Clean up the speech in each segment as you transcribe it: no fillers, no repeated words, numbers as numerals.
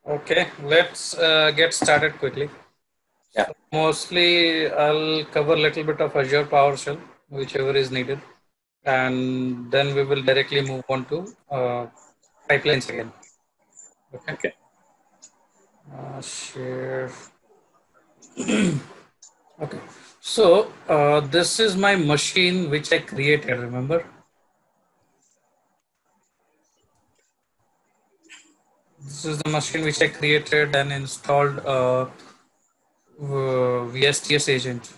Okay, let's get started quickly. Yeah. So mostly I'll cover a little bit of Azure PowerShell, whichever is needed, and then we will directly move on to pipelines again. Okay. Okay. Share. Okay. So this is my machine which I created. Remember, this is the machine which I created and installed VSTS agent.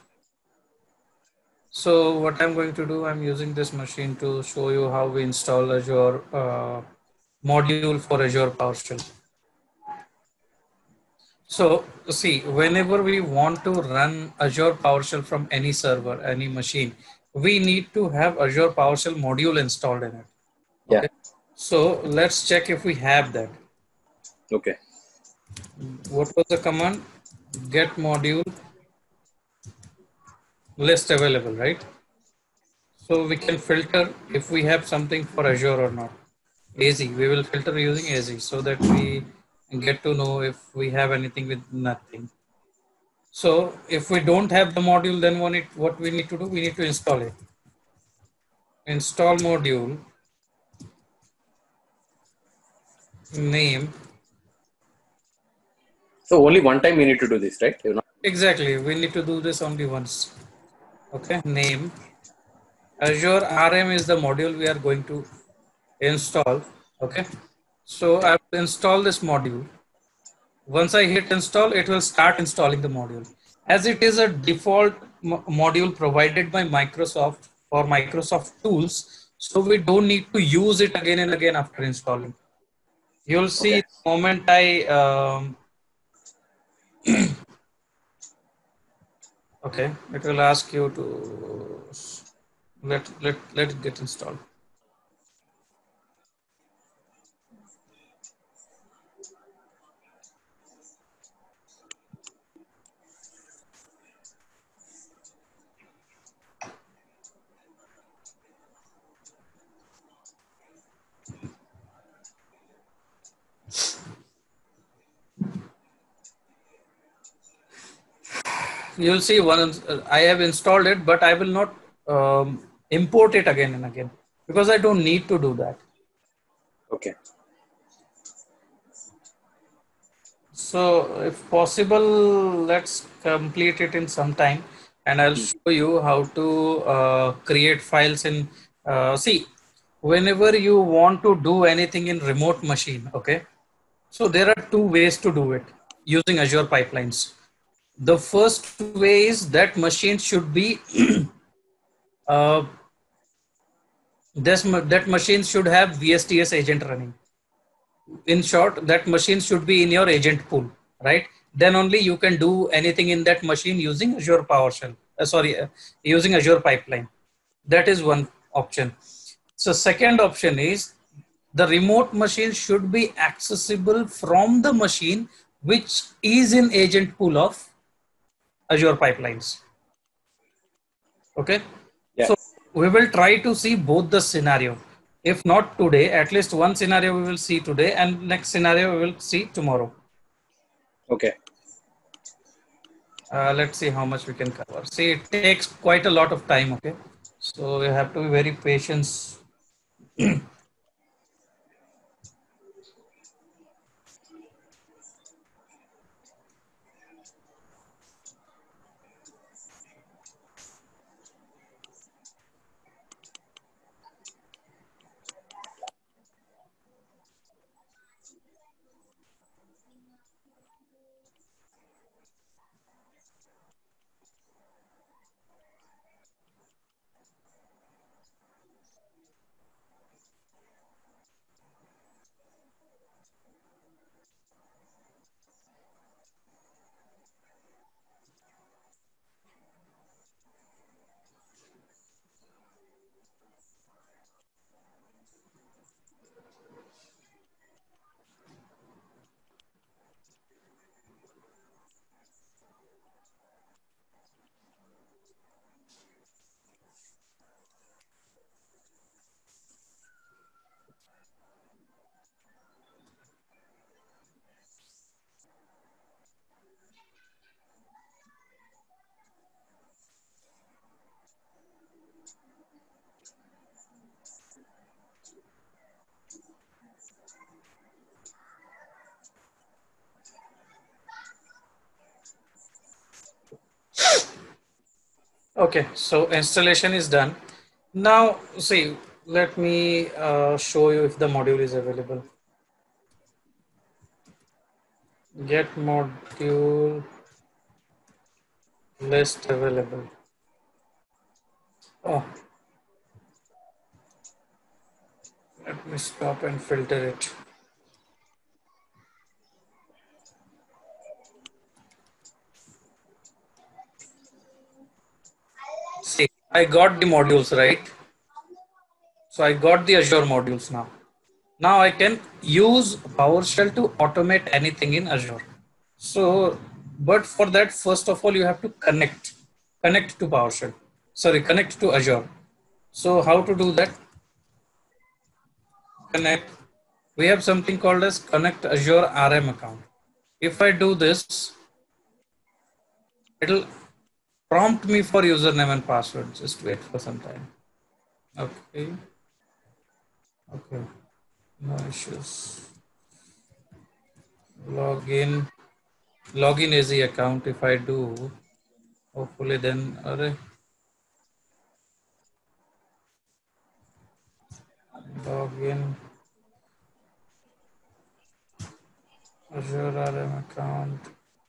So what I'm going to do, I'm using this machine to show you how we install Azure module for Azure PowerShell. So see, whenever we want to run Azure PowerShell from any server, any machine, we need to have Azure PowerShell module installed in it. Yeah. Okay. So let's check if we have that. Okay. What was the command? Get module list available, right? So we can filter if we have something for Azure or not. AZ, we will filter using AZ so that we get to know if we have anything with nothing. So if we don't have the module, then what we need to do, we need to install it. Install module, name. So only one time we need to do this, right? You're not. Exactly, we need to do this only once. Okay, name. Azure RM is the module we are going to install. Okay, so I will install this module. Once I hit install, it will start installing the module. As it is a default module provided by Microsoft for Microsoft tools, so we don't need to use it again and again after installing. You'll see Okay. the moment I, okay, it will ask you to let it get installed. You'll see I have installed it, but I will not import it again and again because I don't need to do that. Okay. So if possible, let's complete it in some time and I'll Hmm. show you how to create files in, see, whenever you want to do anything in remote machine, okay? So there are two ways to do it using Azure pipelines. The first way is that machine should be, uh, that machine should have VSTS agent running. In short, that machine should be in your agent pool, right? Then only you can do anything in that machine using Azure PowerShell. Using Azure pipeline. That is one option. So second option is the remote machine should be accessible from the machine which is in agent pool of Azure pipelines. Okay. Yeah. So we will try to see both the scenario. If not today, at least one scenario we will see today and next scenario we will see tomorrow. Okay. Let's see how much we can cover. See, it takes quite a lot of time, okay? So you have to be very patient. Okay, so installation is done. Now, see, let me show you if the module is available. Get module list available. Oh, let me stop and filter it. See, I got the modules, right? So I got the Azure modules now. Now I can use PowerShell to automate anything in Azure. So, but for that, first of all, you have to connect to PowerShell. Sorry, connect to Azure. So how to do that? Connect. We have something called as connect Azure RM account. If I do this, it'll prompt me for username and password. Just wait for some time. Okay. Okay. No issues. Login. Login as the account. If I do, hopefully then, login Azure RM account.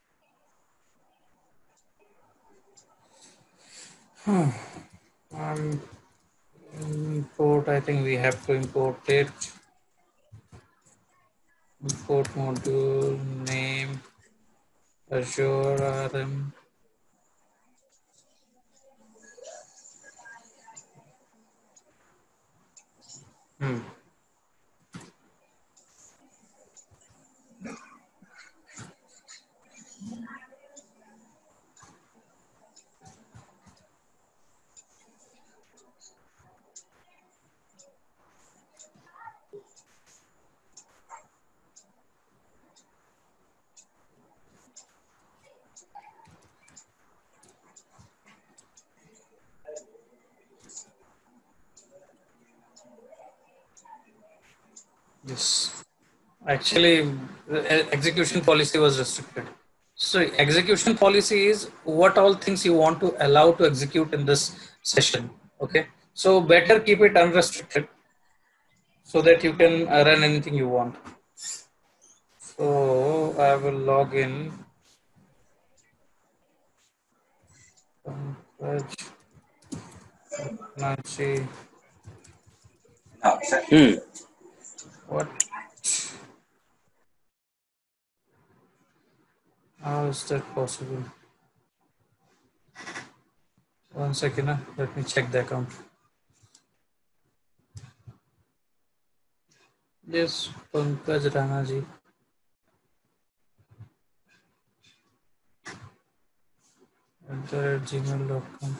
Import. I think we have to import it. Import module name Azure RM. Hmm. Yes. Actually, execution policy was restricted. So execution policy is what all things you want to allow to execute in this session. Okay. So better keep it unrestricted so that you can run anything you want. So I will log in. Nancy, Hmm. what? How is that possible? One second. Let me check the account. Yes, Pankaj Rana ji. @gmail.com.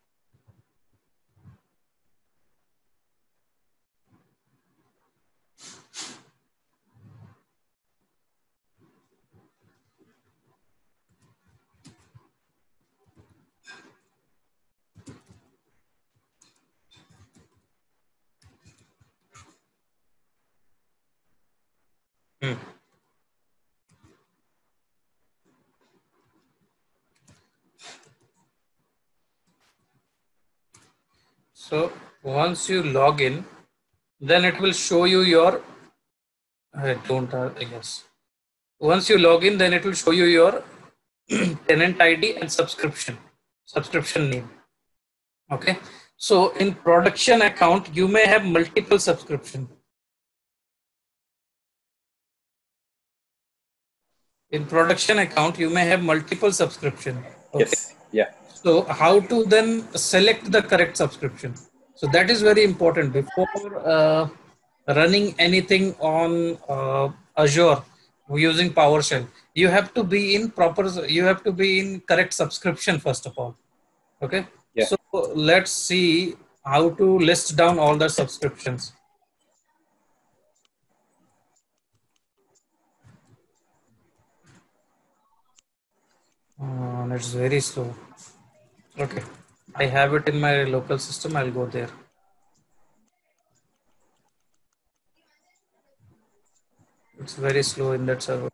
Hmm. So once you log in, then it will show you your. I don't. Yes. Once you log in, then it will show you your tenant ID and subscription name. Okay. So in production account, you may have multiple subscription. In production account, you may have multiple subscription. Okay. Yes. Yeah. So how to then select the correct subscription? So that is very important before running anything on Azure using PowerShell. You have to be in proper. You have to be in correct subscription first of all. Okay. Yeah. So let's see how to list down all the subscriptions. It's very slow. Okay. I have it in my local system. I'll go there. It's very slow in that server.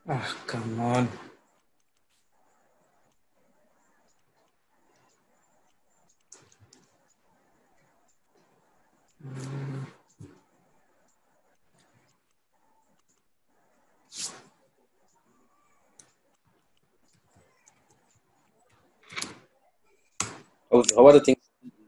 Ah, come on. How are the things?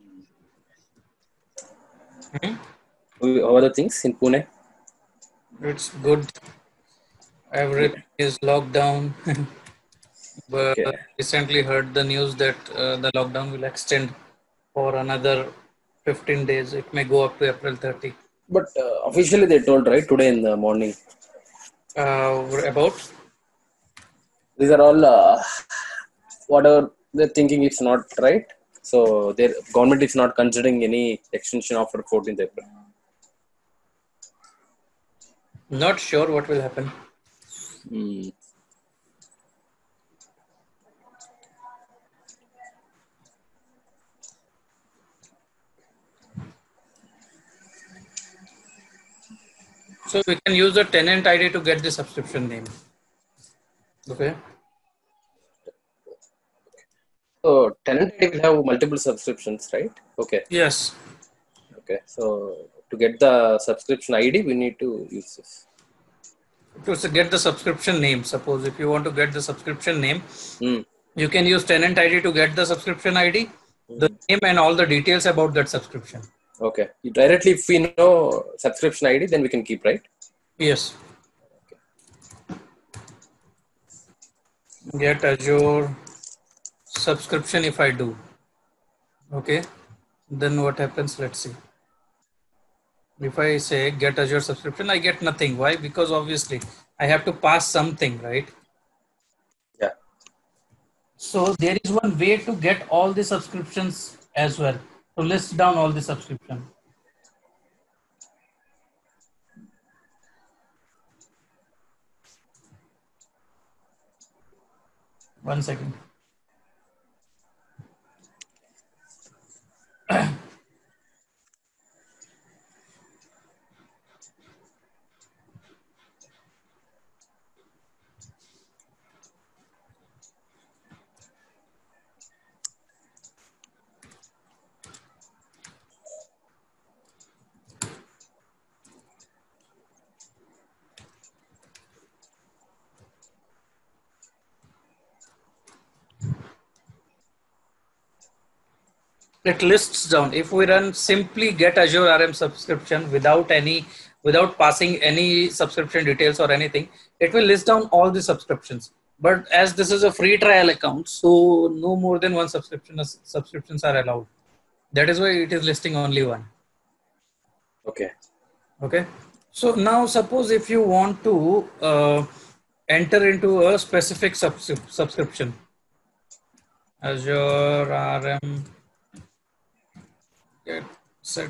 Hmm? How are the things in Pune? It's good. Good. Everything is locked down. But Okay. recently heard the news that the lockdown will extend for another 15 days. It may go up to April 30. But officially they told right today in the morning. About? These are all whatever they're thinking it's not right. So their government is not considering any extension after 14th April. Not sure what will happen. Hmm. So we can use the tenant ID to get the subscription name. Okay. So tenant ID will have multiple subscriptions, right? Okay. Yes. Okay. So to get the subscription ID, we need to use this. To get the subscription name, suppose if you want to get the subscription name, Hmm. you can use tenant ID to get the subscription ID, the Hmm. name, and all the details about that subscription. Okay. Directly, if we know subscription ID, then we can keep, right? Yes. Get Azure subscription if I do. Okay. Then what happens? Let's see. If I say get Azure subscription, I get nothing. Why? Because obviously I have to pass something, right? Yeah. So there is one way to get all the subscriptions as well. To list down all the subscription. One second. It lists down. If we run simply get Azure RM subscription without passing any subscription details or anything, it will list down all the subscriptions. But as this is a free trial account, so no more than one subscriptions are allowed. That is why it is listing only one. Okay. Okay. So now suppose if you want to enter into a specific subscription, Azure RM get set.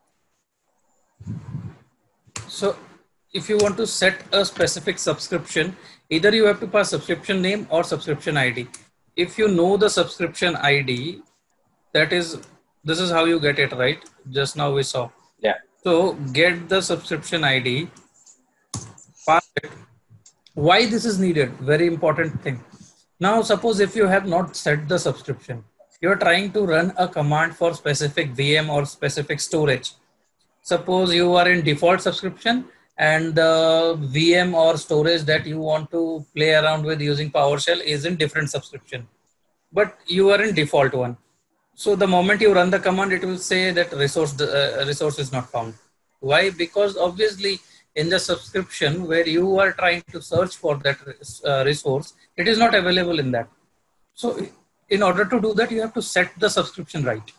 So if you want to set a specific subscription, either you have to pass subscription name or subscription ID. If you know the subscription ID, that is, this is how you get it, right? Just now we saw. Yeah. So get the subscription ID, pass it. Why this is needed? Very important thing. Now, suppose if you have not set the subscription, you're trying to run a command for specific VM or specific storage. Suppose you are in default subscription and the VM or storage that you want to play around with using PowerShell is in different subscription, but you are in default one. So the moment you run the command, it will say that resource is not found. Why? Because obviously in the subscription where you are trying to search for that resource, it is not available in that. So in order to do that, you have to set the subscription right.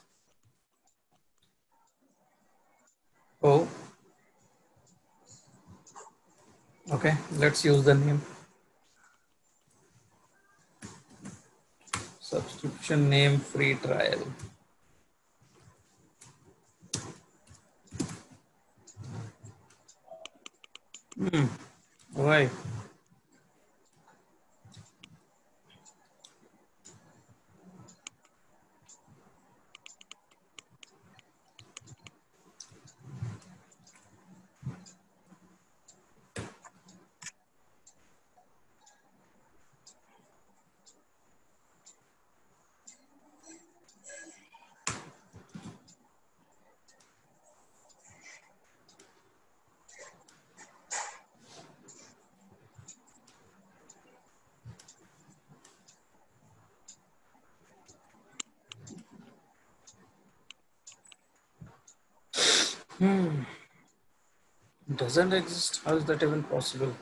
Oh, okay. Let's use the name. Subscription name free trial. Why? Doesn't exist. How is that even possible?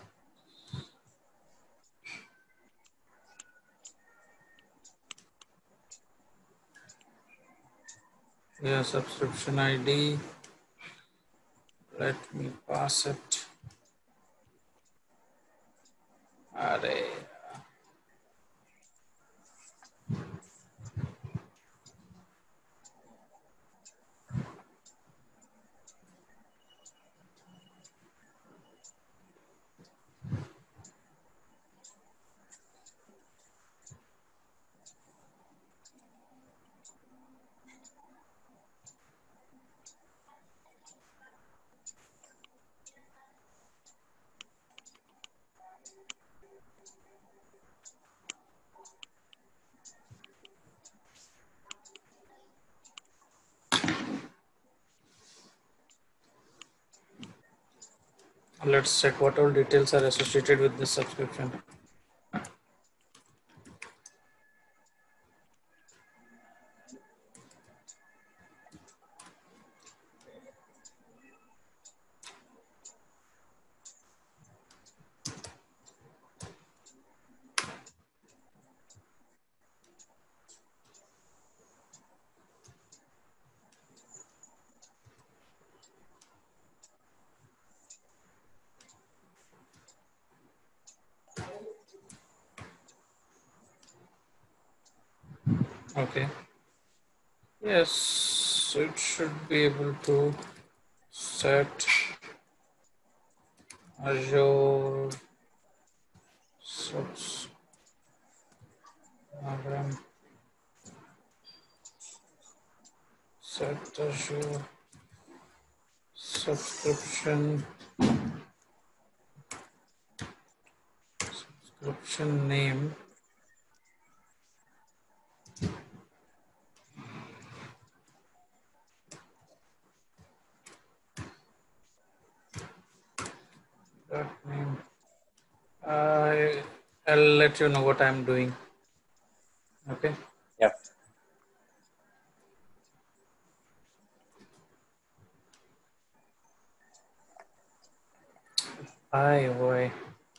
Yeah, subscription ID. Let me pass it. Array. Let's check what all details are associated with this subscription. Okay. Yes, it should be able to set Azure subs RM, set Azure subscription name. That name. I'll let you know what I'm doing. Okay. Yeah. Hi, boy.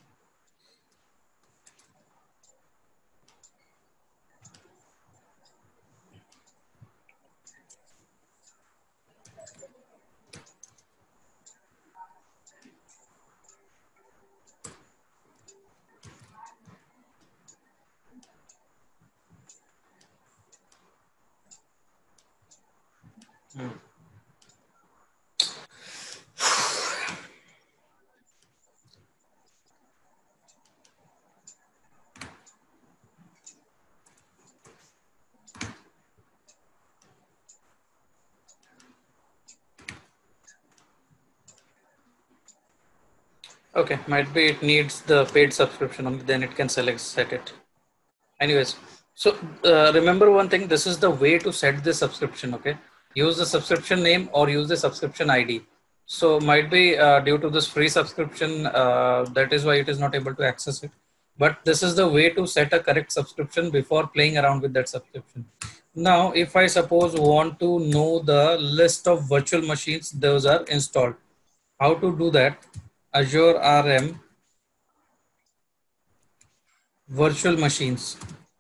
Okay, might be it needs the paid subscription, only then it can set it. Anyways, so remember one thing, this is the way to set the subscription, okay? Use the subscription name or use the subscription ID. So might be due to this free subscription, that is why it is not able to access it. But this is the way to set a correct subscription before playing around with that subscription. Now, if I suppose want to know the list of virtual machines those are installed, how to do that? Azure RM virtual machines.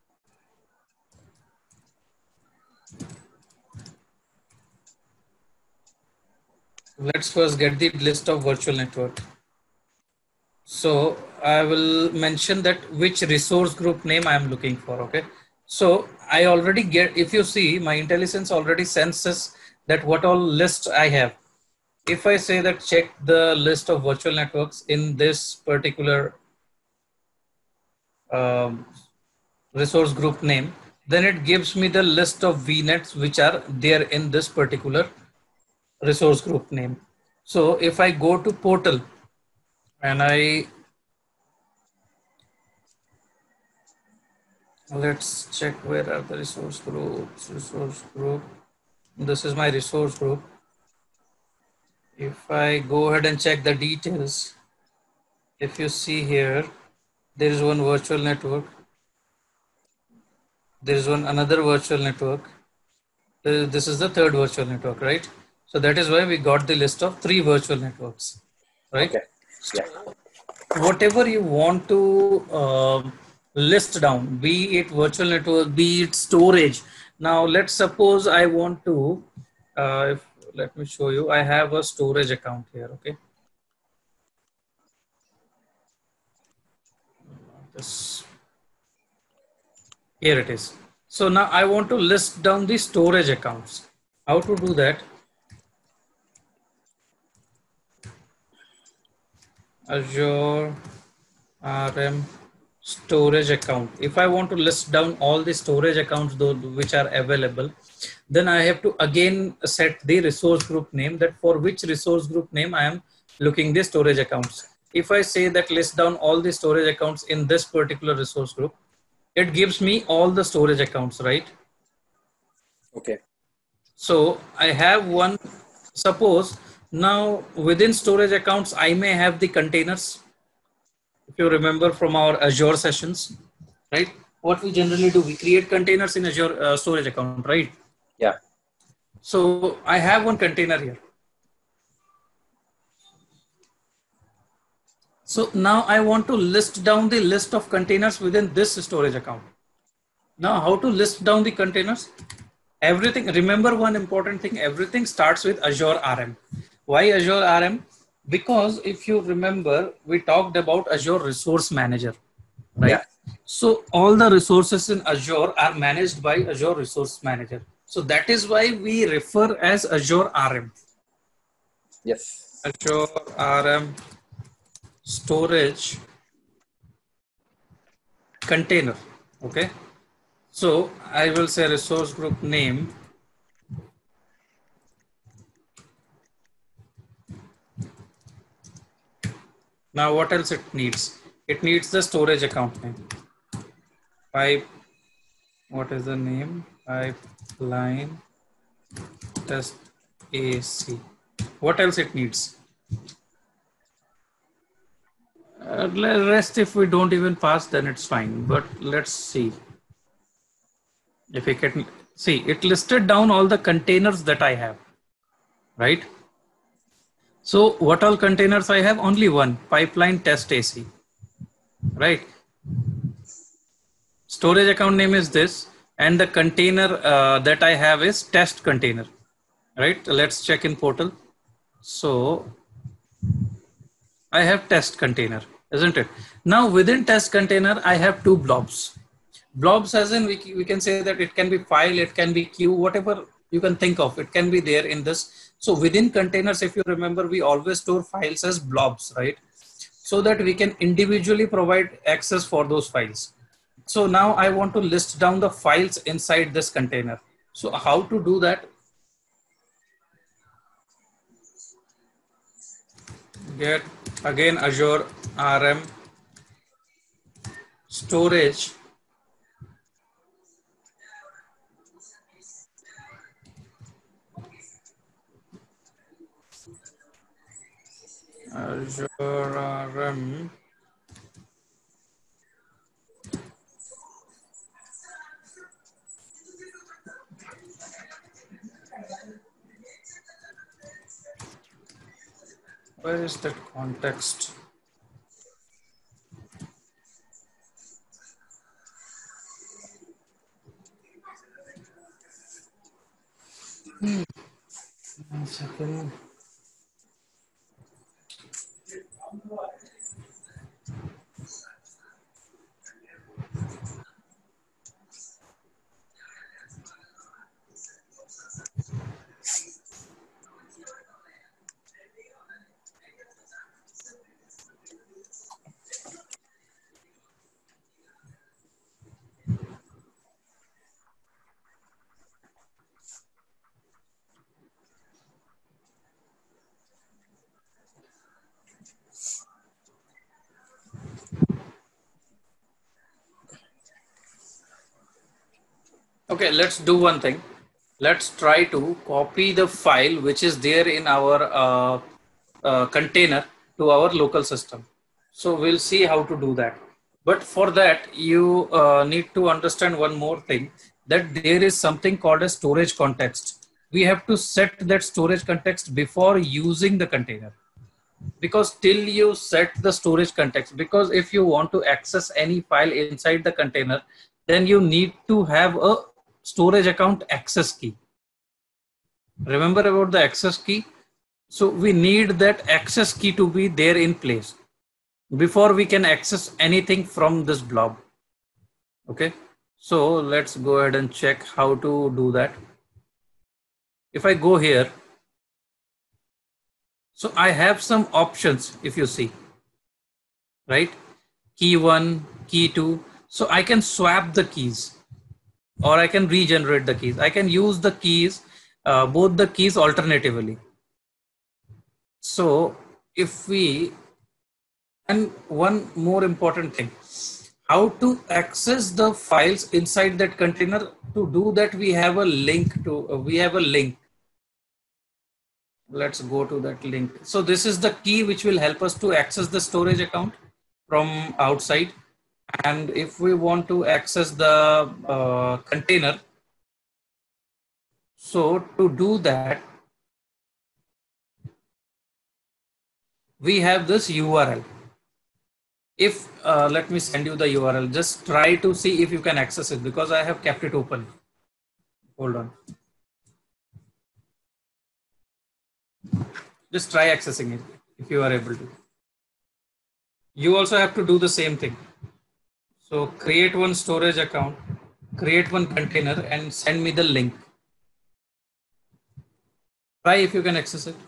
Let's first get the list of virtual network. So I will mention that which resource group name I am looking for. Okay. So I already get, if you see my IntelliSense already senses that what all list I have. If I say that check the list of virtual networks in this particular um, resource group name, then it gives me the list of VNets which are there in this particular resource group name. So if I go to portal and let's check where are the resource groups, this is my resource group. If I go ahead and check the details, if you see here, there is one virtual network, there is one another virtual network, this is the third virtual network, right? So that is why we got the list of 3 virtual networks, right? Okay. So Yeah. whatever you want to list down, be it virtual network, be it storage. Now let's suppose I want to, let me show you, I have a storage account here, okay? This, here it is. So now I want to list down the storage accounts. How to do that? Azure RM storage account. If I want to list down all the storage accounts which are available, then I have to again set the resource group name, that for which resource group name I am looking the storage accounts. If I say that list down all the storage accounts in this particular resource group, it gives me all the storage accounts, right? Okay. So I have one, suppose now within storage accounts, I may have the containers. If you remember from our Azure sessions, right? What we generally do, we create containers in Azure storage account, right? Yeah. So I have one container here. So now I want to list down the list of containers within this storage account. Now how to list down the containers? Everything, remember one important thing, everything starts with Azure RM. Why Azure RM? Because if you remember, we talked about Azure Resource Manager, right? Yeah. So all the resources in Azure are managed by Azure Resource Manager. So that is why we refer as Azure RM. Yes. Azure RM storage container. Okay. So I will say resource group name. Now what else it needs? It needs the storage account name. Pipe, what is the name? Pipeline test AC. What else it needs? Rest if we don't even pass, then it's fine. But let's see if we can see. It listed down all the containers that I have, right? So what all containers I have? Only one, pipeline test AC, right? Storage account name is this, and the container that I have is test container, right? Let's check in portal. So I have test container, isn't it? Now within test container, I have 2 blobs. Blobs as in we can say that it can be file, it can be queue, whatever you can think of, it can be there in this. So within containers, if you remember, we always store files as blobs, right? So that we can individually provide access for those files. So now I want to list down the files inside this container. So how to do that? Get again Azure RM storage Azure RM where is that context? One second. Okay, let's do one thing. Let's try to copy the file which is there in our container to our local system. So we'll see how to do that. But for that, you need to understand one more thing, that there is something called a storage context. we have to set that storage context before using the container. Because till you set the storage context, because if you want to access any file inside the container, then you need to have a storage account access key. Remember about the access key? So we need that access key to be there in place before we can access anything from this blob. Okay, so let's go ahead and check how to do that. If I go here, so I have some options, if you see, right? Key 1, key 2. So I can swap the keys or I can regenerate the keys. I can use the keys, both the keys alternatively. So if we, and one more important thing, how to access the files inside that container. To do that, we have a link to, we have a link. Let's go to that link. So this is the key which will help us to access the storage account from outside. And if we want to access the container, so to do that, we have this URL. If let me send you the URL, just try to see if you can access it, because I have kept it open. Hold on. Just try accessing it if you are able to. You also have to do the same thing. So create one storage account, create one container, and send me the link. Try if you can access it.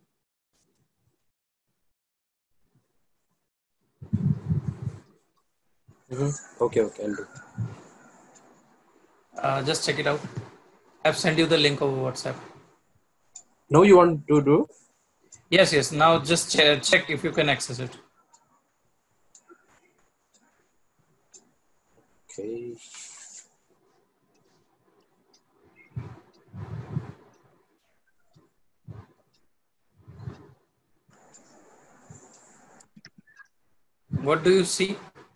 Okay, I'll do. Just check it out. I've sent you the link over WhatsApp. No, you want to do? Yes. Now just check if you can access it. Okay. What do you see?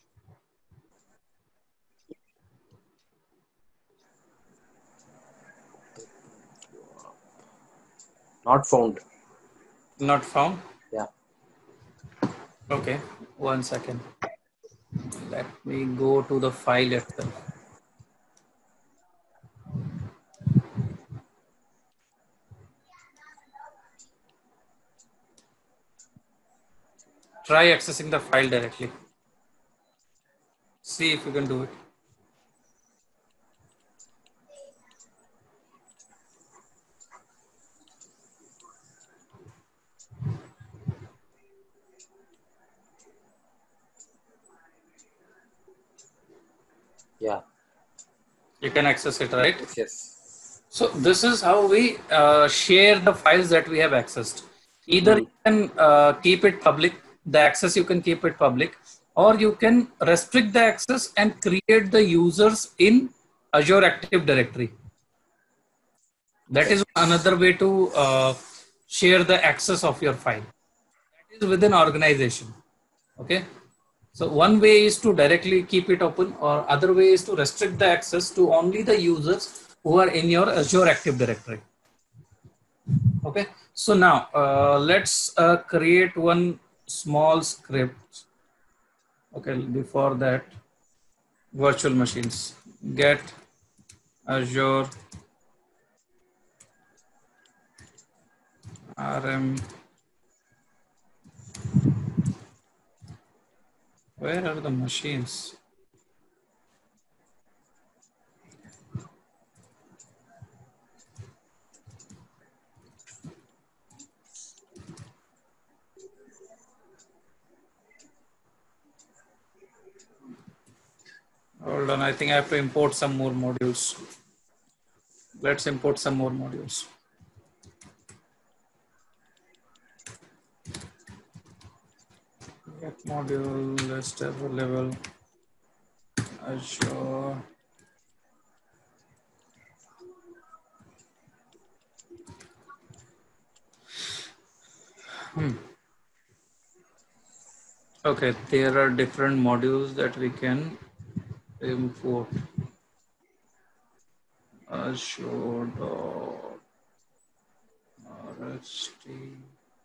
Not found. Not found? Yeah. Okay, 1 second. Let me go to the file itself. Try accessing the file directly. See if you can do it. Yeah. You can access it, right? Yes. So this is how we share the files that we have accessed. Either you can keep it public, the access you can keep it public, or you can restrict the access and create the users in Azure Active Directory. That is another way to share the access of your file. That is within organization. Okay. So one way is to directly keep it open, or other way is to restrict the access to only the users who are in your Azure Active Directory. Okay. So now let's create one small script. Okay. Before that, virtual machines, get Azure RM. Where are the machines? Hold on, I think I have to import some more modules. Let's import some more modules. Get module list available. Azure. Okay, there are different modules that we can import. Azure. HT.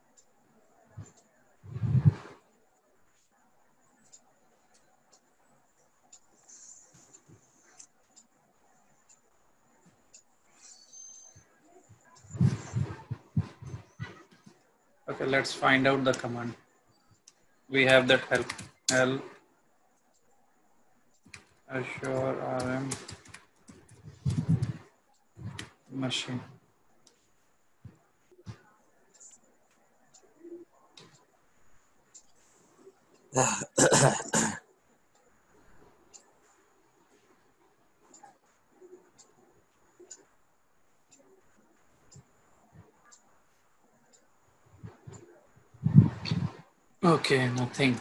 Okay, let's find out the command. We have that help Azure RM machine. Okay, nothing.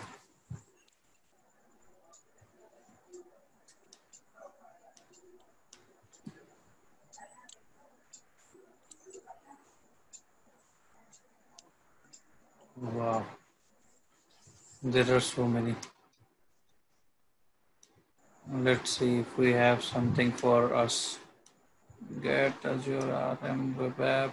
Wow, there are so many. Let's see if we have something for us. Get Azure RM web app.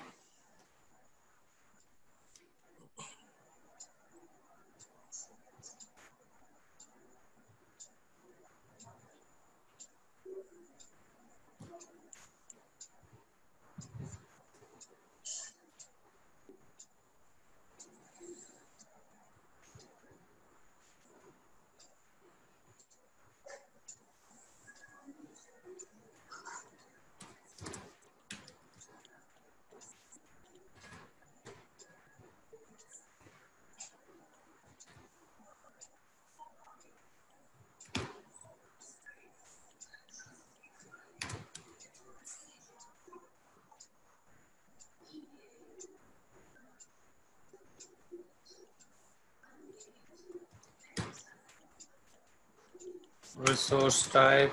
Resource type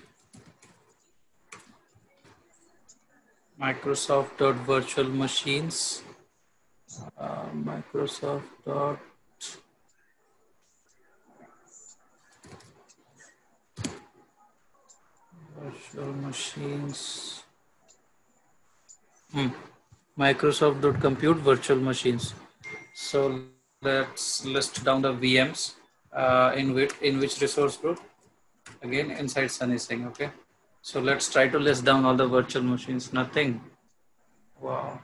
Microsoft virtual machines. Microsoft virtual machines. Microsoft compute virtual machines. So let's list down the VMs in which resource group. Again, inside Sunny Singh. Okay. So let's try to list down all the virtual machines. Nothing. Wow.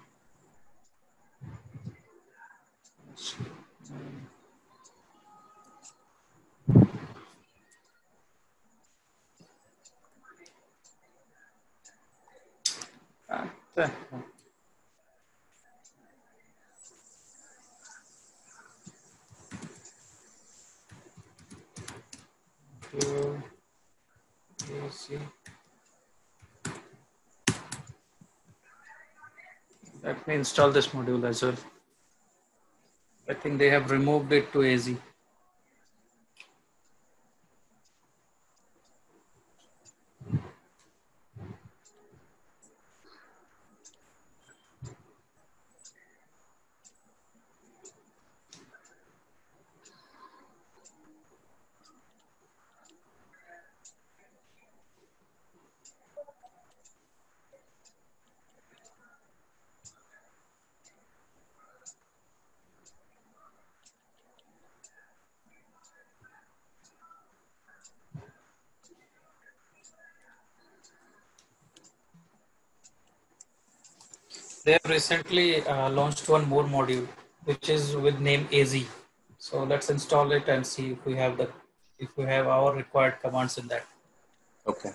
Let me install this module as well. I think they have removed it to AZ. They have recently launched one more module, which is with name AZ. So let's install it and see if we have our required commands in that. Okay.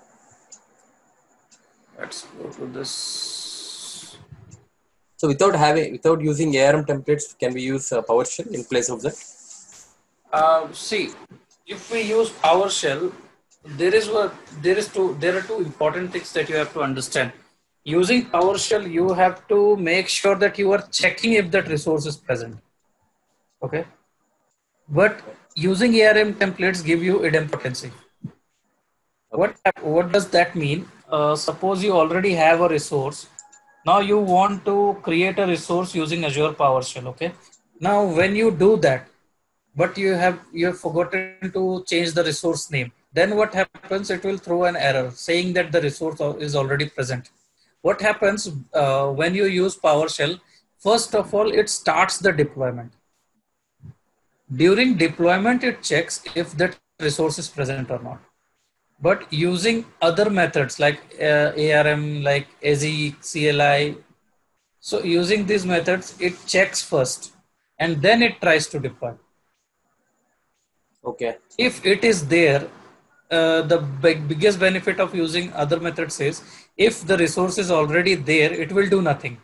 Let's go to this. So without using ARM templates, can we use PowerShell in place of that? See, if we use PowerShell, there are two important things that you have to understand. Using PowerShell, you have to make sure that you are checking if that resource is present. Okay. But using ARM templates give you idempotency. Okay. What does that mean? Suppose you already have a resource. Now you want to create a resource using Azure PowerShell. Okay. Now when you do that, but you have forgotten to change the resource name, then what happens? It will throw an error saying that the resource is already present. What happens when you use PowerShell? First of all, it starts the deployment. During deployment, it checks if that resource is present or not. But using other methods like ARM, like ASIC, CLI, so using these methods, it checks first and then it tries to deploy. Okay. If it is there, the biggest benefit of using other methods is if the resource is already there, it will do nothing.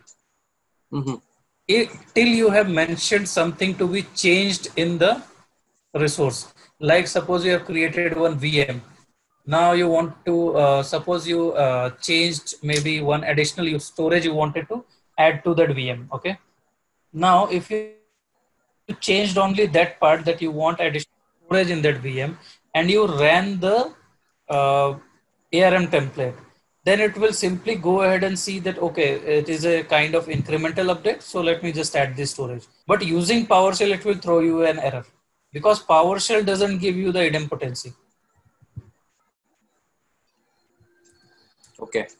Till you have mentioned something to be changed in the resource. Like suppose you have created one VM. Now you want to, suppose you changed maybe one additional storage you wanted to add to that VM. Okay. Now, if you changed only that part that you want additional storage in that VM and you ran the ARM template, then it will simply go ahead and see that, okay, it is a kind of incremental update. So let me just add this storage. But using PowerShell, it will throw you an error because PowerShell doesn't give you the idempotency. Okay.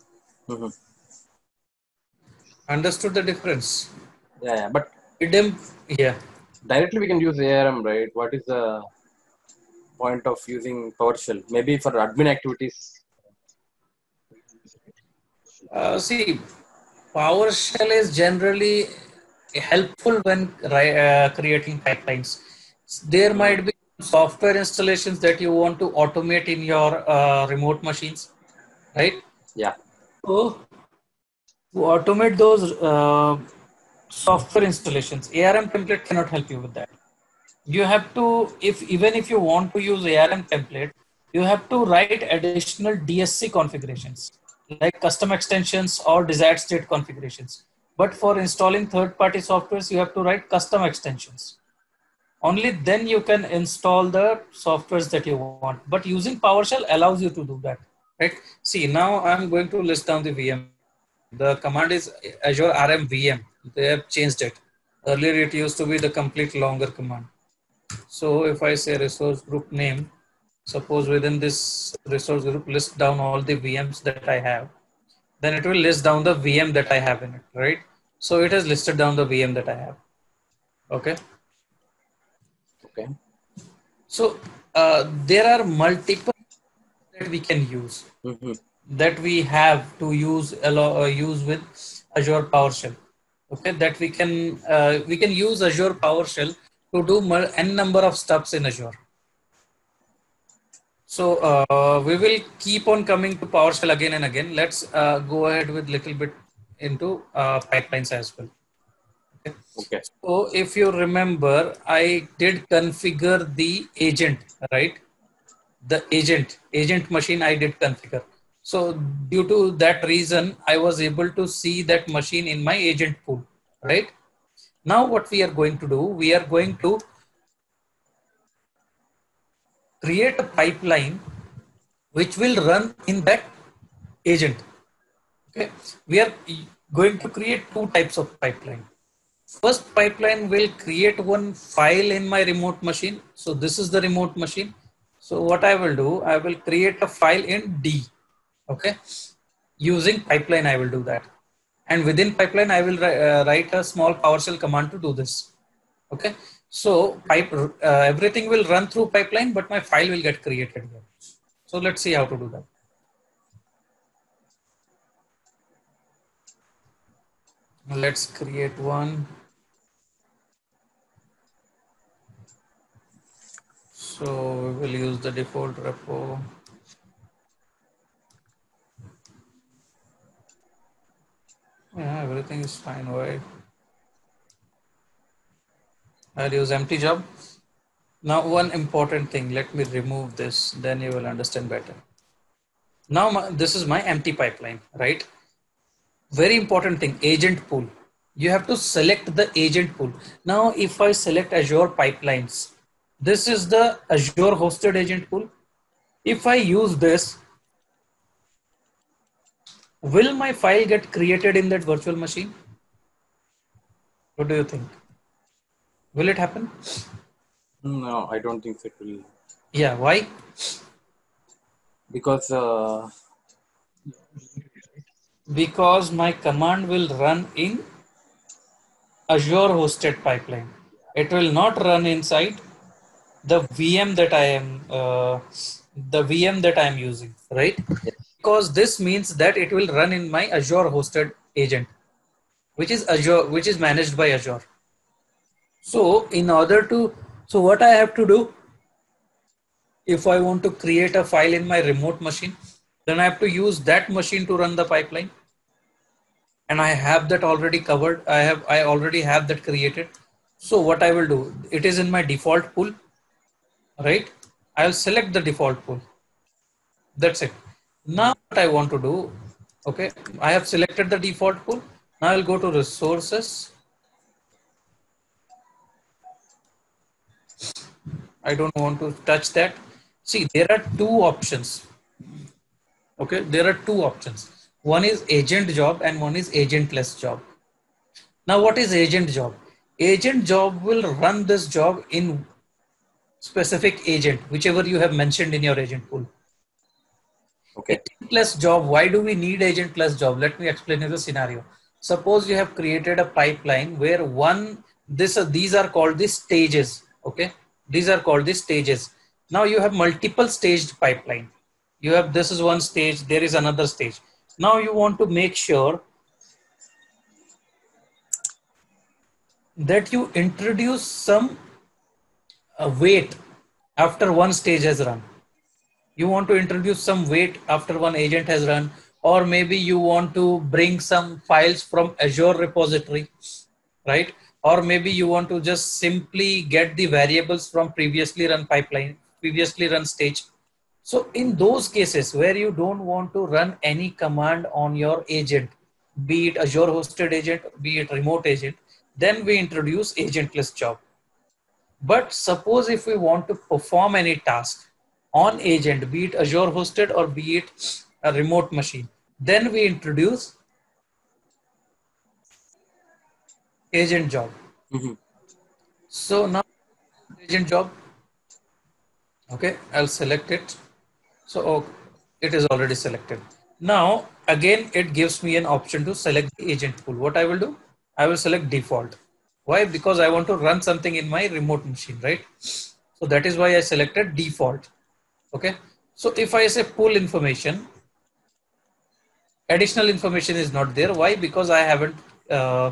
Understood the difference? Yeah. But yeah. Directly we can use ARM, right? What is the point of using PowerShell? Maybe for admin activities. See, PowerShell is generally helpful when creating pipelines. There might be software installations that you want to automate in your remote machines, right? Yeah. So to automate those software installations, ARM template cannot help you with that. You have to, even if you want to use ARM template, you have to write additional DSC configurations like custom extensions or desired state configurations. But for installing third-party softwares, you have to write custom extensions. Only then you can install the softwares that you want. But using PowerShell allows you to do that, right? See, now I'm going to list down the VM. The command is Azure RM VM. They have changed it. Earlier, it used to be the complete longer command. So if I say resource group name, suppose within this resource group list down all the VMs that I have, then it will list down the VM that I have in it, right? So it has listed down the VM that I have. Okay. Okay. So there are multiple that we can use that we have to use use with Azure PowerShell. Okay, that we can use Azure PowerShell to do n number of steps in Azure. So we will keep on coming to PowerShell again and again. Let's go ahead with little bit into pipelines as well. Okay. So if you remember, I did configure the agent, right? The agent machine I did configure. So due to that reason, I was able to see that machine in my agent pool, right? Now what we are going to do, we are going to create a pipeline which will run in that agent. Okay, we are going to create two types of pipeline. First pipeline will create one file in my remote machine. So this is the remote machine. So what I will do, I will create a file in D. Okay, using pipeline I will do that, and within pipeline I will write a small PowerShell command to do this. Okay, so everything will run through pipeline, but my file will get created here. So let's see how to do that. Let's create one. So we will use the default repo. Yeah, everything is fine, right? I'll use empty job. Now, one important thing, let me remove this, then you will understand better. Now, this is my empty pipeline, right? Very important thing, agent pool. You have to select the agent pool. Now, if I select Azure pipelines, this is the Azure hosted agent pool. If I use this, will my file get created in that virtual machine? What do you think? Will it happen? No, I don't think so it will. Yeah, why? Because because my command will run in Azure hosted pipeline. It will not run inside the VM that I am using, right? Yes. Because this means that it will run in my Azure hosted agent, which is managed by Azure. So in order to, so what I have to do, if I want to create a file in my remote machine, then I have to use that machine to run the pipeline. And I have that already covered. I already have that created. So what I will do, it is in my default pool, right? I'll select the default pool. That's it. Now what I want to do, okay, I have selected the default pool. Now I'll go to resources. I don't want to touch that. See, there are two options. Okay, there are two options. One is agent job and one is agentless job. Now, what is agent job? Agent job will run this job in specific agent, whichever you have mentioned in your agent pool. Okay. Agentless job, why do we need agentless job? Let me explain you the scenario. Suppose you have created a pipeline where these are called the stages. Okay, these are called the stages. Now you have multiple staged pipeline. You have, this is one stage, there is another stage. Now you want to make sure that you introduce some wait after one stage has run. You want to introduce some wait after one agent has run, or maybe you want to bring some files from Azure repository, right? Or maybe you want to just simply get the variables from previously run pipeline, previously run stage. So in those cases where you don't want to run any command on your agent, be it Azure hosted agent, be it remote agent, then we introduce agentless job. But suppose if we want to perform any task on agent, be it Azure hosted or be it a remote machine, then we introduce agent job. Mm-hmm. So now agent job, okay, I'll select it. So it is already selected. Now again, it gives me an option to select the agent pool. What I will do, I will select default. Why? Because I want to run something in my remote machine, right? So that is why I selected default. Okay. So if I say pool information, additional information is not there. Why? Because uh,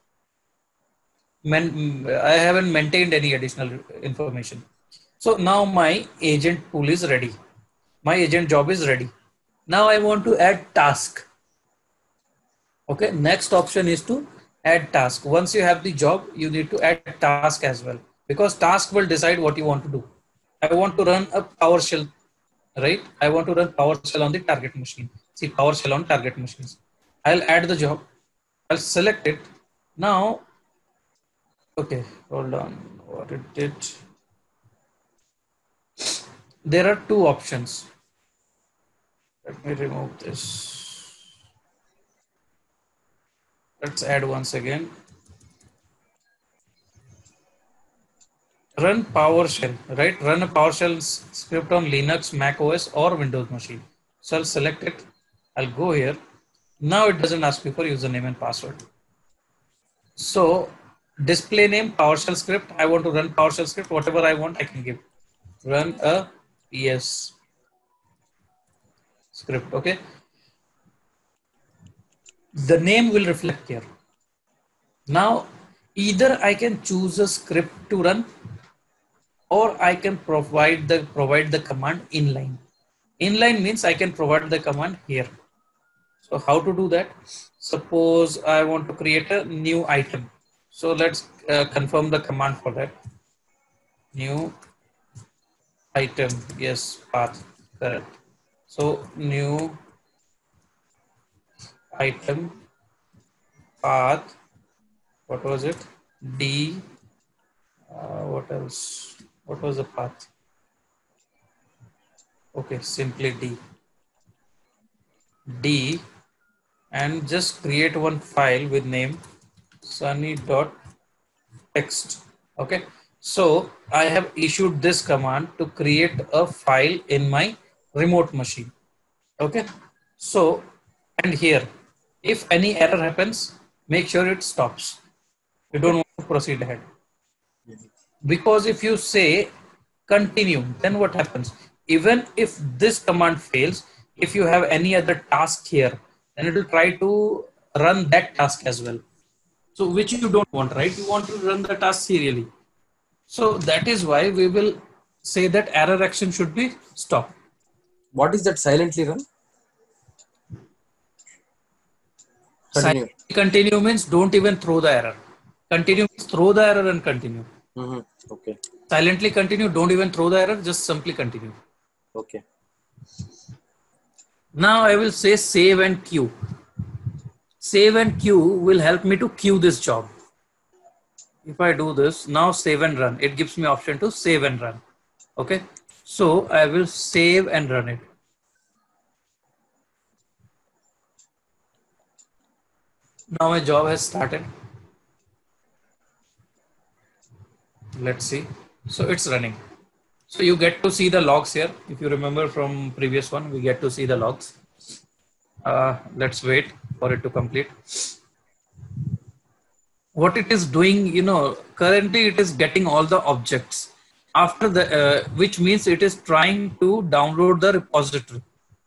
I haven't maintained any additional information. So now my agent pool is ready. My agent job is ready. Now I want to add task. Okay. Next option is to add task. Once you have the job, you need to add task as well, because task will decide what you want to do. I want to run a PowerShell, right? I want to run PowerShell on the target machine. See, PowerShell on target machines. I'll add the job. I'll select it. Now, okay, hold on. What it did. There are two options. Let me remove this. Let's add once again. Run PowerShell, right? Run a PowerShell script on Linux, Mac OS, or Windows machine. So I'll select it. I'll go here. Now it doesn't ask me for username and password. So display name PowerShell script. I want to run PowerShell script. Whatever I want, I can give. Run a PS script. Okay. The name will reflect here. Now, either I can choose a script to run, or I can provide the command inline. Inline means I can provide the command here. So how to do that? Suppose I want to create a new item. So let's confirm the command for that. New item, yes, path, correct. So new item path, what was it? D, what else? What was the path? Okay, simply D. D, and just create one file with name sunny.txt. Okay, so I have issued this command to create a file in my remote machine. Okay, so, and here, if any error happens, make sure it stops. You don't want to proceed ahead. Because if you say continue, then what happens? Even if this command fails, if you have any other task here, then it will try to run that task as well. So which you don't want, right? You want to run the task serially. So that is why we will say that error action should be stopped. What is that silently run? Continue. Continue means don't even throw the error. Continue means throw the error and continue. Okay. Silently continue, don't even throw the error, just simply continue. Okay. Now I will say save and queue. Save and queue will help me to queue this job. If I do this, now save and run, it gives me option to save and run. Okay. So I will save and run it. Now my job has started. Let's see. So it's running. So you get to see the logs here. If you remember from previous one, we get to see the logs. Let's wait for it to complete. What it is doing, currently it is getting all the objects after the, which means it is trying to download the repository.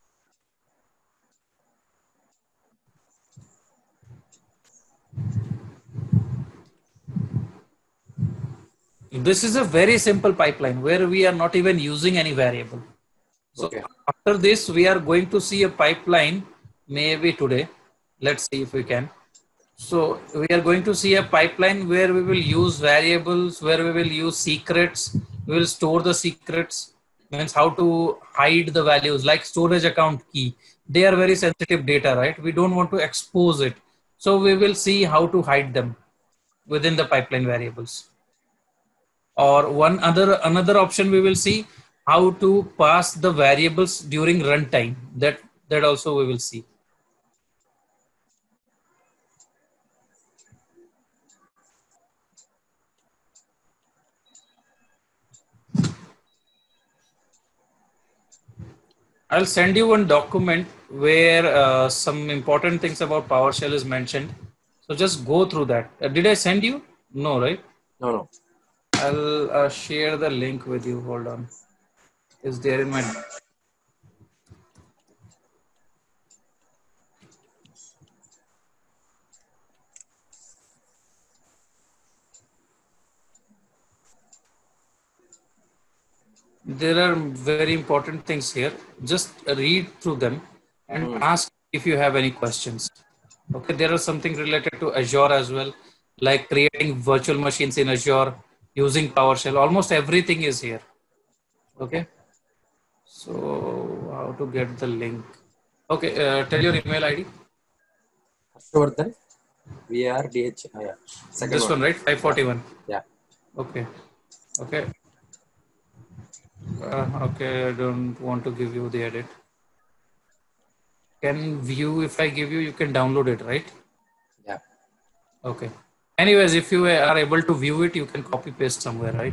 This is a very simple pipeline where we are not even using any variable. So after this, we are going to see a pipeline maybe today. Let's see if we can. So we are going to see a pipeline where we will use variables, where we will use secrets. We will store the secrets, means how to hide the values like storage account key. They are very sensitive data, right? We don't want to expose it. So we will see how to hide them within the pipeline variables. Or another option we will see how to pass the variables during runtime. That also we will see. I'll send you one document where some important things about PowerShell is mentioned. So just go through that. Did I send you? No, right? No. I'll share the link with you. Hold on. It's there in my. There are very important things here. Just read through them and ask if you have any questions. Okay, there is something related to Azure as well, like creating virtual machines in Azure using PowerShell. Almost everything is here. Okay. So how to get the link? Okay, tell your email ID. Harshvardhan, VRDH. Yeah. Second this one, right? 541. Yeah. Okay. Okay. Okay, I don't want to give you the edit. Can view, if I give you, you can download it, right? Yeah. Okay. Anyways, if you are able to view it, you can copy paste somewhere, right?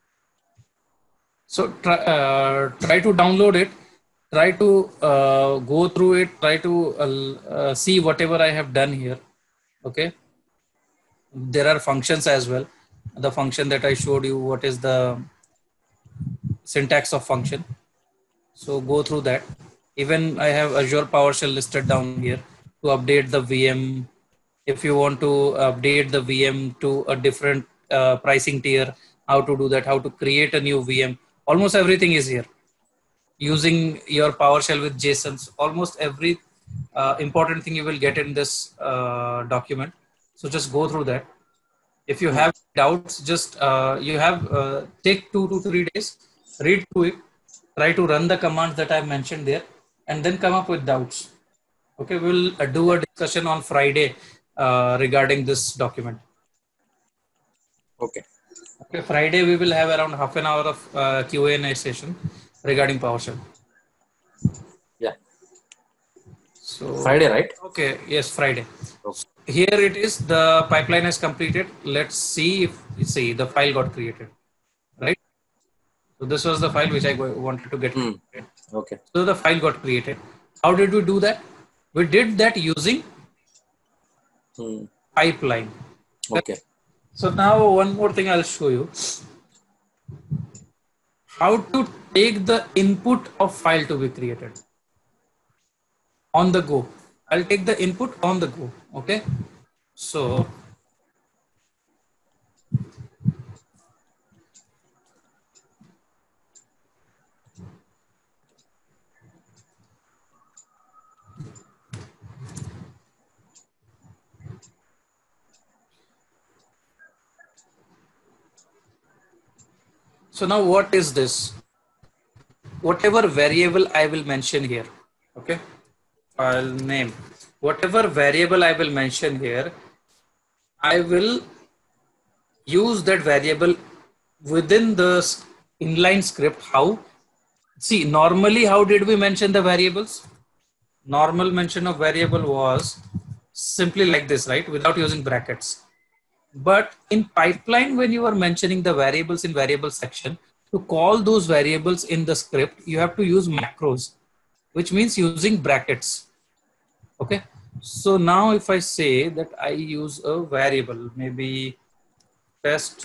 So try to download it. Try to go through it. Try to see whatever I have done here. Okay. There are functions as well. The function that I showed you, what is the syntax of function. So go through that. Even I have Azure PowerShell listed down here to update the VM. If you want to update the VM to a different pricing tier, how to do that, how to create a new VM. Almost everything is here. Using your PowerShell with JSONs, almost every important thing you will get in this document. So just go through that. If you have doubts, just take 2 to 3 days, read through it, try to run the commands that I've mentioned there, and then come up with doubts. Okay, we'll do a discussion on Friday regarding this document. Okay. Okay, Friday we will have around half an hour of Q&A session regarding PowerShell. Yeah. So Friday, right? Okay. Yes, Friday. Okay. Here it is. The pipeline is completed. Let's see if the file got created. Right. So this was the file which I wanted to get. Okay. So the file got created. How did we do that? We did that using pipeline. Okay. So now one more thing I'll show you. How to take the input of file to be created on the go. I'll take the input on the go. Okay. So now what is this? Whatever variable I will mention here. Okay. File name. Whatever variable I will mention here, I will use that variable within the inline script. How? See, normally, how did we mention the variables? Normal mention of variable was simply like this, right? Without using brackets. But in pipeline, when you are mentioning the variables in variable section, to call those variables in the script, you have to use macros, which means using brackets. Okay. So now if I say that I use a variable, maybe test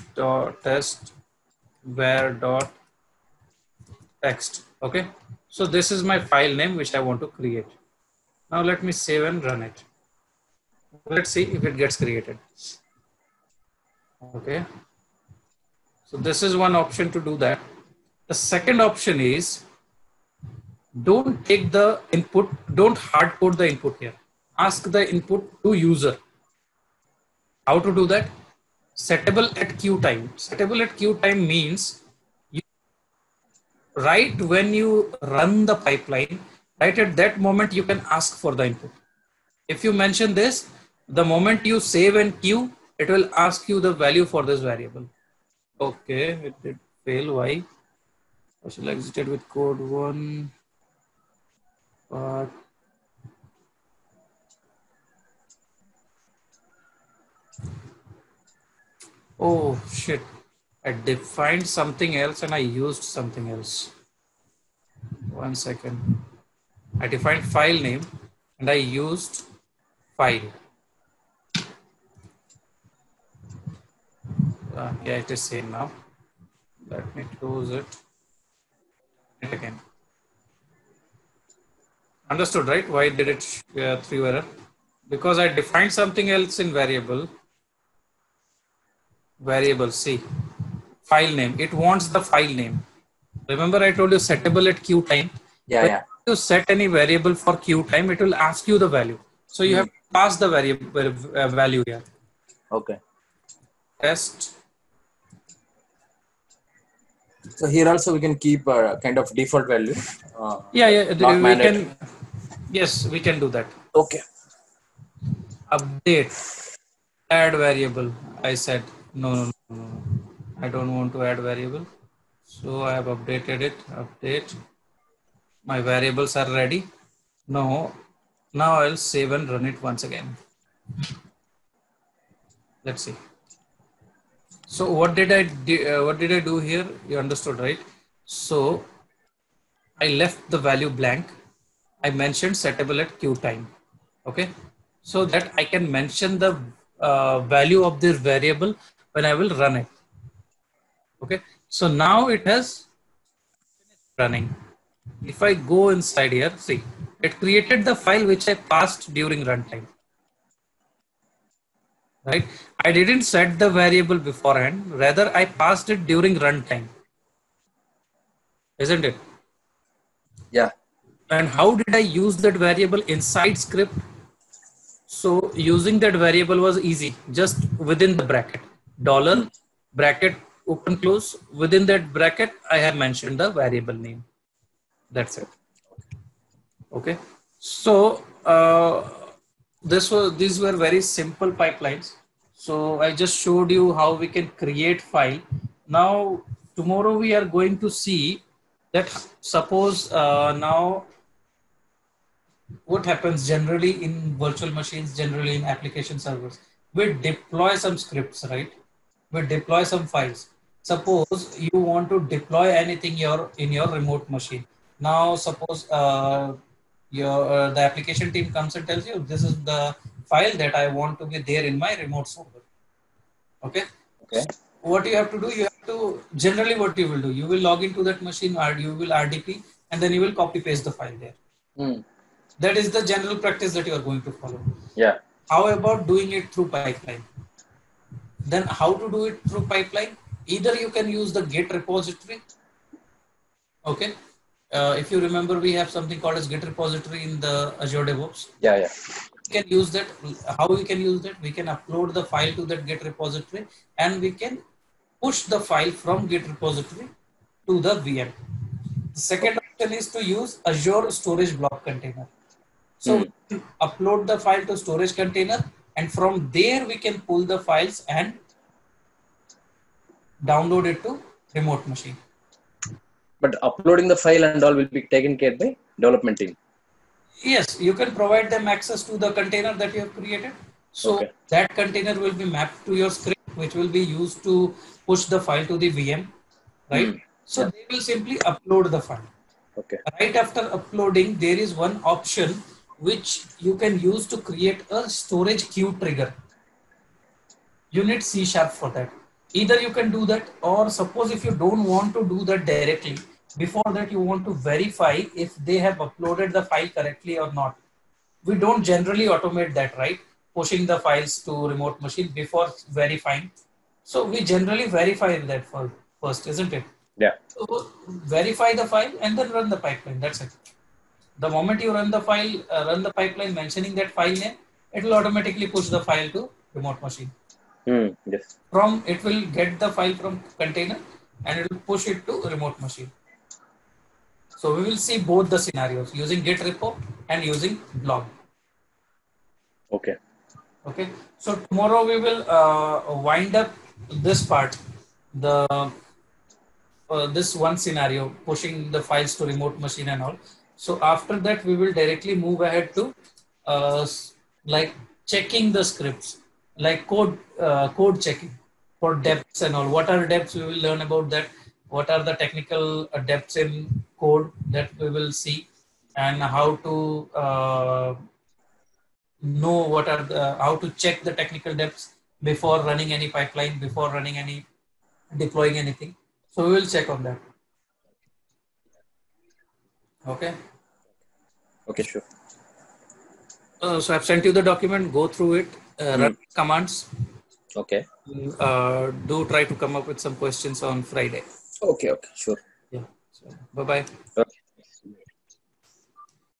var dot text. Okay. So this is my file name which I want to create. Now let me save and run it. Let's see if it gets created. Okay. So this is one option to do that. The second option is don't take the input, don't hard code the input here. Ask the input to user. How to do that? Settable at queue time. Settable at queue time means right when you run the pipeline, right at that moment you can ask for the input. If you mention this, the moment you save and queue, it will ask you the value for this variable. Okay, it did fail. Why? I shall exit it with code 1. Oh shit. I defined something else and I used something else. 1 second. I defined file name and I used file. Yeah, it is same now. Let me close it. Again. Understood, right? Why did it throw error? Because I defined something else in variable. Variable C. File name. It wants the file name. Remember I told you settable at queue time. Yeah, yeah. To set any variable for queue time, it will ask you the value. So you have to pass the variable value here. Okay. Test. So here also we can keep a kind of default value. Yeah, not we mandatory. can. Yes, we can do that. Okay. Update. Add variable. I said no. I don't want to add variable. So I have updated it. Update. My variables are ready. No. Now I'll save and run it once again. Let's see. So what did I do here? You understood, right? So I left the value blank. I mentioned settable at queue time. Okay, so that I can mention the value of this variable when I will run it. Okay, so now it has running. If I go inside here, see, it created the file which I passed during runtime. Right? I didn't set the variable beforehand. Rather, I passed it during runtime. Isn't it? Yeah. And how did I use that variable inside script? So using that variable was easy, just within the bracket, dollar bracket open close. Within that bracket, I have mentioned the variable name. That's it. Okay. So these were very simple pipelines. So I just showed you how we can create file. Now tomorrow we are going to see that suppose now what happens generally in virtual machines, generally in application servers, we deploy some scripts, right? We deploy some files. Suppose you want to deploy anything in your remote machine. Now suppose the application team comes and tells you this is the file that I want to be there in my remote server. Okay, Okay. What you have to do, you have to, generally what you will do, you will log into that machine, or you will RDP, and then you will copy paste the file there. That is the general practice that you are going to follow. Yeah. How about doing it through pipeline? Then how to do it through pipeline? Either you can use the Git repository. Okay. If you remember, we have something called as Git repository in the Azure DevOps. Yeah. Yeah. We can use that. How we can use that? We can upload the file to that Git repository, and we can push the file from Git repository to the VM. The second option is to use Azure Storage Blob Container. So we can upload the file to storage container, and from there we can pull the files and download it to remote machine. But uploading the file and all will be taken care by development team. Yes, you can provide them access to the container that you have created. So that container will be mapped to your script, which will be used to push the file to the VM, right? So they will simply upload the file. Okay. Right after uploading, there is one option which you can use to create a storage queue trigger. You need C# for that. Either you can do that, or suppose if you don't want to do that directly, before that you want to verify if they have uploaded the file correctly or not. We don't generally automate that, right? Pushing the files to remote machine before verifying. So we generally verify that first, isn't it? Yeah. So verify the file and then run the pipeline. That's it. The moment you run the file, run the pipeline mentioning that file name, it will automatically push the file to remote machine. Yes. From it will get the file from container and it will push it to remote machine. So we will see both the scenarios using Git repo and using Blob. Okay. Okay. So tomorrow we will wind up this part, the this one scenario, pushing the files to remote machine and all. So after that, we will directly move ahead to like checking the scripts, like code checking for depths and all. What are depths? We will learn about that. What are the technical depths in code that we will see, and how to know what are the, how to check the technical depths before running any pipeline, before running any deploying anything. So we will check on that. Okay. Okay, sure. So I've sent you the document. Go through it. Run commands. Okay. Do try to come up with some questions on Friday. Okay. Okay. Sure. Yeah. So, bye bye. Okay.